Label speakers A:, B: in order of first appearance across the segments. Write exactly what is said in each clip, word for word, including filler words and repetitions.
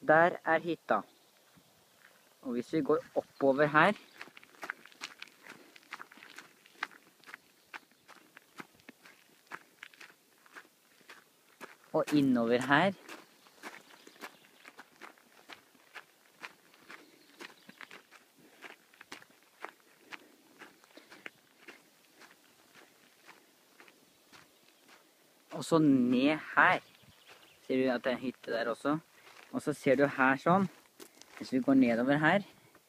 A: Der er hytta. Og hvis vi går oppover her, og innover her, og så ned her, ser du at det er en hytte der også. Og så ser du her sånn, hvis vi går nedover her,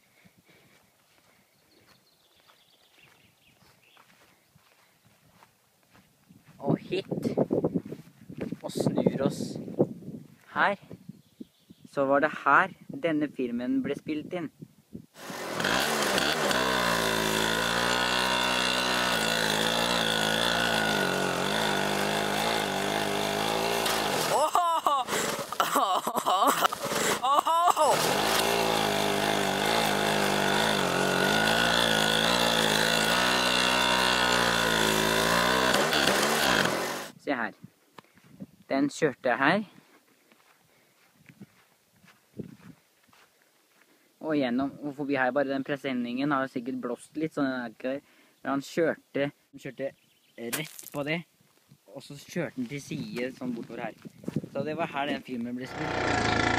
A: og hit, og snur oss her, så var det her denne filmen ble spilt inn. Se her. Den kjørte her. Og gjennom, og forbi her, bare den presenningen har sikkert blåst litt, så den er ikke der. Men han kjørte, han kjørte rett på det, og så kjørte han til side sånn bortover her. Så det var her den filmen ble spilt.